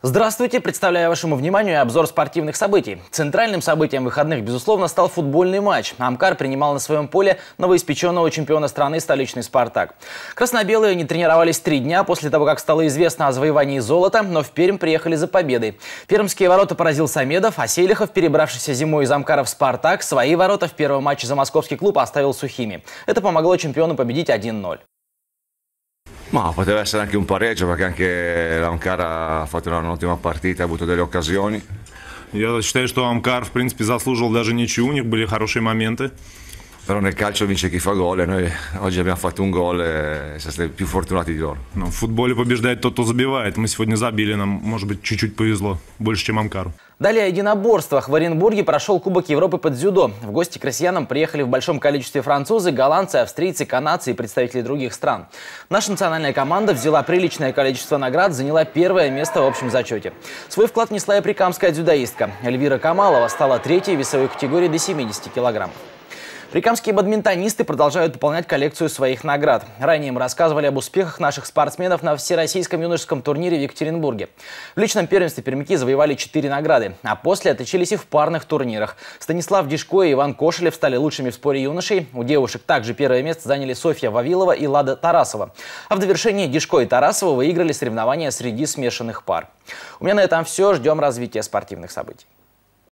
Здравствуйте! Представляю вашему вниманию обзор спортивных событий. Центральным событием выходных, безусловно, стал футбольный матч. Амкар принимал на своем поле новоиспеченного чемпиона страны столичный «Спартак». Красно-белые не тренировались 3 дня после того, как стало известно о завоевании золота, но в Пермь приехали за победой. Пермские ворота поразил Самедов, а Селихов, перебравшийся зимой из Амкара в «Спартак», свои ворота в первом матче за moscovский клуб оставил сухими. Это помогло чемпиону победить 1-0. Ma poteva essere anche un pareggio perché anche l'Ankara ha fatto un'ottima partita, ha avuto delle occasioni. Я считаю, что Амкар, в принципе, заслужил даже ничью, у них были хорошие моменты. Però nel calcio vince chi fa gol e noi oggi abbiamo fatto un gol e siamo stati più fortunati di loro. Но в футболе побеждает тот, кто забивает. Мы сегодня забили, нам, может быть, чуть-чуть повезло, больше, чем Амкару. Далее о единоборствах. В Оренбурге прошел Кубок Европы по дзюдо. В гости к россиянам приехали в большом количестве французы, голландцы, австрийцы, канадцы и представители других стран. Наша национальная команда взяла приличное количество наград, заняла первое место в общем зачете. Свой вклад внесла и прикамская дзюдоистка. Эльвира Камалова стала 3-й в весовой категории до 70 килограммов. Прикамские бадминтонисты продолжают пополнять коллекцию своих наград. Ранее мы рассказывали об успехах наших спортсменов на всероссийском юношеском турнире в Екатеринбурге. В личном первенстве пермяки завоевали 4 награды, а после отличились и в парных турнирах. Станислав Дишко и Иван Кошелев стали лучшими в споре юношей. У девушек также первое место заняли Софья Вавилова и Лада Тарасова. А в довершении Дишко и Тарасова выиграли соревнования среди смешанных пар. У меня на этом все. Ждем развития спортивных событий.